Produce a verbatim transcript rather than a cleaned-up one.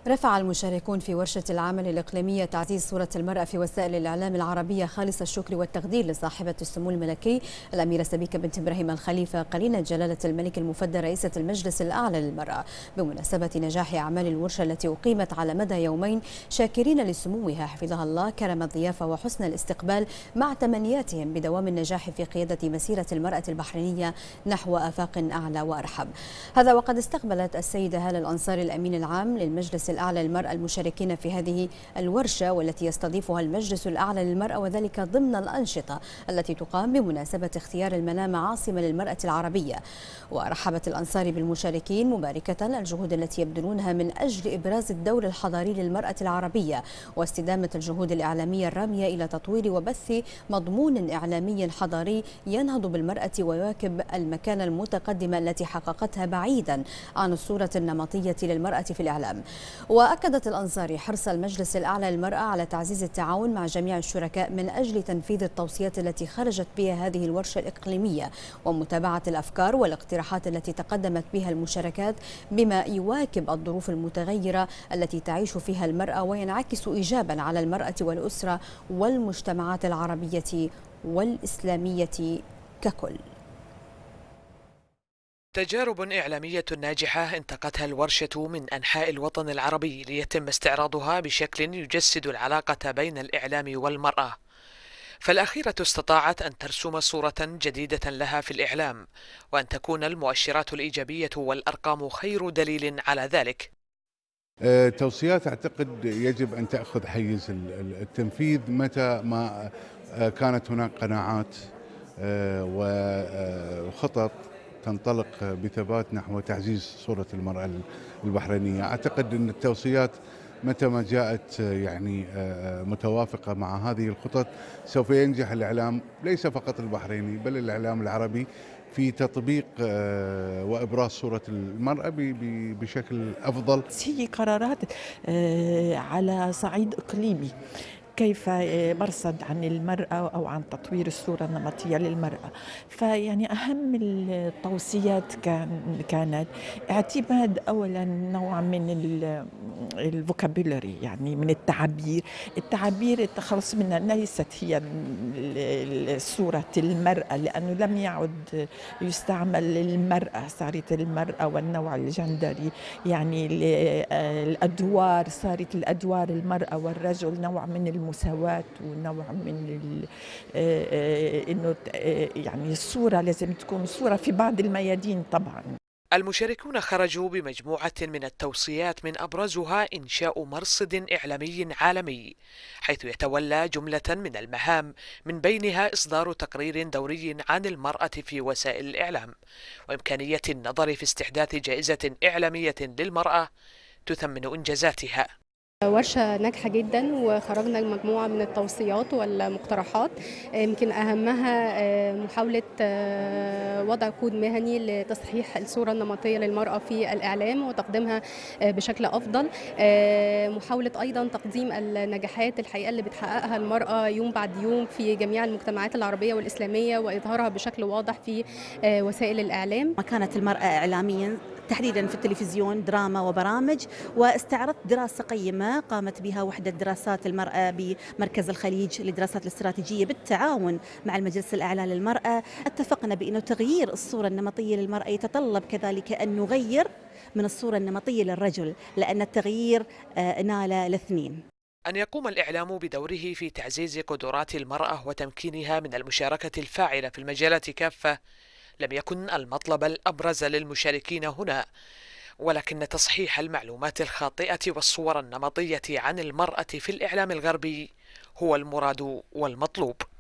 رفع المشاركون في ورشة العمل الإقليمية تعزيز صورة المرأة في وسائل الإعلام العربية خالص الشكر والتقدير لصاحبة السمو الملكي الأميرة سبيكة بنت إبراهيم الخليفة قرينة جلالة الملك المفدى رئيسة المجلس الأعلى للمرأة بمناسبة نجاح أعمال الورشة التي أقيمت على مدى يومين، شاكرين لسموها حفظها الله كرم الضيافة وحسن الاستقبال مع تمنياتهم بدوام النجاح في قيادة مسيرة المرأة البحرينية نحو آفاق أعلى وأرحب. هذا وقد استقبلت السيدة هالة الأنصاري الأمين العام للمجلس الأعلى للمرأة المشاركين في هذه الورشة، والتي يستضيفها المجلس الأعلى للمرأة، وذلك ضمن الأنشطة التي تقام بمناسبة اختيار المنامة عاصمة للمرأة العربية. ورحبت الأنصاري بالمشاركين مباركة الجهود التي يبذلونها من أجل إبراز الدور الحضاري للمرأة العربية واستدامة الجهود الإعلامية الرامية إلى تطوير وبث مضمون إعلامي حضاري ينهض بالمرأة ويواكب المكانة المتقدمة التي حققتها بعيدا عن الصورة النمطية للمرأة في الإعلام. وأكدت الأنصاري حرص المجلس الأعلى للمرأة على تعزيز التعاون مع جميع الشركاء من أجل تنفيذ التوصيات التي خرجت بها هذه الورشة الإقليمية ومتابعة الأفكار والاقتراحات التي تقدمت بها المشاركات بما يواكب الظروف المتغيرة التي تعيش فيها المرأة وينعكس إيجابا على المرأة والأسرة والمجتمعات العربية والإسلامية ككل. تجارب إعلامية ناجحة انتقتها الورشة من أنحاء الوطن العربي ليتم استعراضها بشكل يجسد العلاقة بين الإعلام والمرأة، فالأخيرة استطاعت أن ترسم صورة جديدة لها في الإعلام، وأن تكون المؤشرات الإيجابية والأرقام خير دليل على ذلك. توصيات أعتقد يجب أن تأخذ حيز التنفيذ متى ما كانت هناك قناعات وخطط تنطلق بثبات نحو تعزيز صورة المرأة البحرينية. أعتقد أن التوصيات متى ما جاءت يعني متوافقة مع هذه الخطط سوف ينجح الإعلام ليس فقط البحريني بل الإعلام العربي في تطبيق وإبراز صورة المرأة بشكل أفضل. هي قرارات على صعيد إقليمي كيف مرصد عن المرأة أو عن تطوير الصورة النمطية للمرأة. فيعني أهم التوصيات كان كانت اعتماد أولا نوع من الفوكابولري، يعني من التعبير التعبير التخلص منها ليست هي صورة المرأة، لأنه لم يعد يستعمل المرأة، صارت المرأة والنوع الجندري، يعني الأدوار صارت الأدوار المرأة والرجل نوع من المساواة ونوع من انه يعني الصورة لازم تكون صورة في بعض الميادين. طبعا المشاركون خرجوا بمجموعة من التوصيات من أبرزها إنشاء مرصد إعلامي عالمي، حيث يتولى جملة من المهام من بينها إصدار تقرير دوري عن المرأة في وسائل الإعلام، وإمكانية النظر في استحداث جائزة إعلامية للمرأة تثمن إنجازاتها. ورشة ناجحة جدا وخرجنا مجموعة من التوصيات والمقترحات، يمكن أهمها محاولة وضع كود مهني لتصحيح الصورة النمطية للمرأة في الإعلام وتقديمها بشكل أفضل، محاولة أيضا تقديم النجاحات الحقيقة اللي بتحققها المرأة يوم بعد يوم في جميع المجتمعات العربية والإسلامية وإظهارها بشكل واضح في وسائل الإعلام. كانت المرأة إعلاميا تحديدا في التلفزيون دراما وبرامج، واستعرضت دراسة قيمة قامت بها وحدة دراسات المرأة بمركز الخليج للدراسات الاستراتيجية بالتعاون مع المجلس الأعلى للمرأة. اتفقنا بأنه تغيير الصورة النمطية للمرأة يتطلب كذلك أن نغير من الصورة النمطية للرجل، لأن التغيير نال الاثنين. أن يقوم الإعلام بدوره في تعزيز قدرات المرأة وتمكينها من المشاركة الفاعلة في المجالات كافة لم يكن المطلب الأبرز للمشاركين هنا، ولكن تصحيح المعلومات الخاطئة والصور النمطية عن المرأة في الإعلام الغربي هو المراد والمطلوب.